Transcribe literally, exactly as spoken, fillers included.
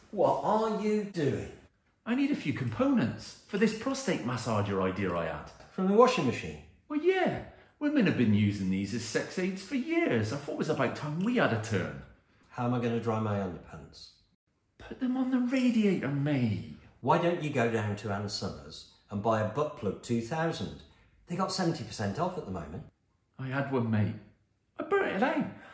What are you doing? I need a few components for this prostate massager idea I had. From the washing machine? Well, yeah. Women have been using these as sex aids for years. I thought it was about time we had a turn. How am I going to dry my underpants? Put them on the radiator, mate. Why don't you go down to Ann Summers and buy a butt plug two thousand? They got seventy percent off at the moment. I had one, mate. I burnt it out.